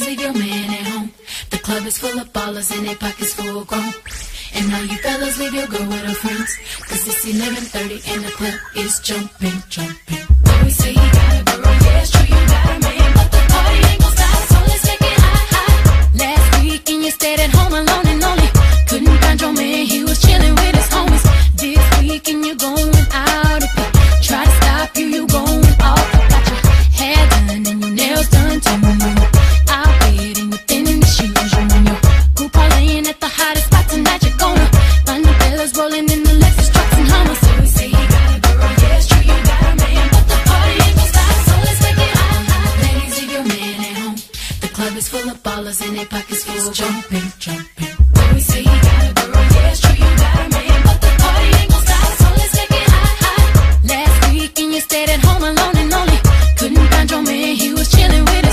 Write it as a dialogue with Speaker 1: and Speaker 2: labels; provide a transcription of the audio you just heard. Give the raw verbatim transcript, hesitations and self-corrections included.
Speaker 1: leave your man at home. The club is full of ballers and their pockets full grown. And all you fellas leave your girl with her friends, cause it's eleven thirty and the club is jumping, jumping. We say you got a girl, yeah, it's true, you got a man, but the party ain't gon' stop, so let's take it high, high. Last week and you stayed at home alone and lonely. Couldn't find your man, he was chilling with his homies. This week and you're going out. If they try to stop you, you going off. You got your hair done and your nails done too. I'll bet and you're thin in the shoes. You and your group all laying at the hottest spot tonight. You're gonna find the fellas rolling in the Lexus trucks and Hummers. So we say you got a girl, yeah, it's true, you got a man, but the party ain't gon' stop, so let's take it high, high. Ladies, leave your man at home. The club is full of ballers and their pockets full of jumping, jumping. We say you got a girl, yeah, it's true, you got a man, but the party ain't gon' stop, so let's take it high, high. Last week and you stayed at home alone and lonely. Couldn't find your man, he was chilling with